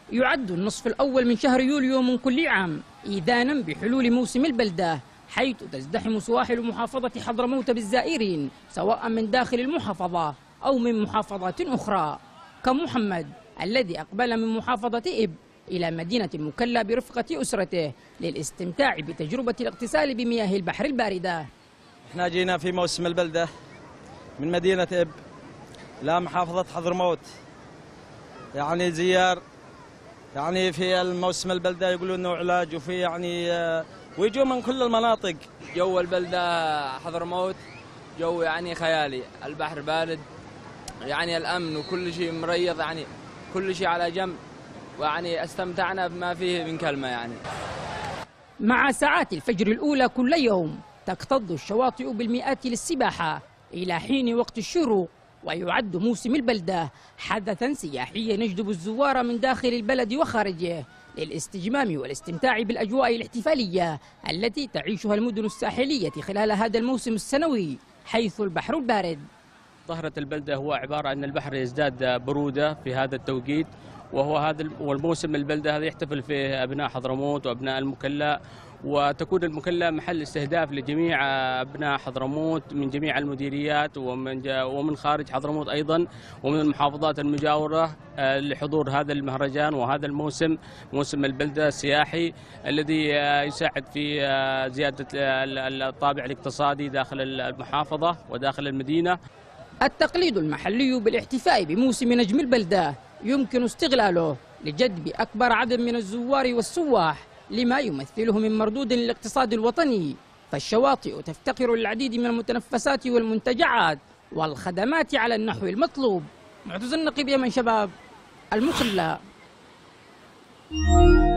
يعد النصف الأول من شهر يوليو من كل عام إذانا بحلول موسم البلدة، حيث تزدحم سواحل محافظة حضرموت بالزائرين سواء من داخل المحافظة أو من محافظات أخرى، كمحمد الذي أقبل من محافظة إب إلى مدينة مكلا برفقة أسرته للاستمتاع بتجربة الاغتسال بمياه البحر الباردة. احنا جينا في موسم البلدة من مدينة إب إلى محافظة حضرموت، يعني زيار يعني في الموسم البلدة يقولون انه علاج، وفي يعني ويجوا من كل المناطق. جو البلدة حضرموت جو يعني خيالي، البحر بارد، يعني الأمن وكل شيء مريض، يعني كل شيء على جنب، ويعني استمتعنا بما فيه من كلمة. يعني مع ساعات الفجر الأولى كل يوم تكتظ الشواطئ بالمئات للسباحة إلى حين وقت الشروق، ويعد موسم البلدة حدثا سياحيا يجذب الزوار من داخل البلد وخارجه للاستجمام والاستمتاع بالأجواء الاحتفالية التي تعيشها المدن الساحلية خلال هذا الموسم السنوي، حيث البحر البارد. ظهرة البلدة هو عبارة عن البحر يزداد برودة في هذا التوقيت، والموسم البلدة هذا يحتفل فيه أبناء حضرموت وأبناء المكلا، وتكون المكلا محل استهداف لجميع أبناء حضرموت من جميع المديريات ومن خارج حضرموت أيضا، ومن المحافظات المجاورة لحضور هذا المهرجان وهذا الموسم، موسم البلدة السياحي الذي يساعد في زيادة الطابع الاقتصادي داخل المحافظة وداخل المدينة. التقليد المحلي بالاحتفاء بموسم نجم البلدة يمكن استغلاله لجذب أكبر عدد من الزوار والسواح لما يمثله من مردود للاقتصاد الوطني، فالشواطئ تفتقر للعديد من المتنفسات والمنتجعات والخدمات على النحو المطلوب. معتز النقيب، يمن شباب، المكلا.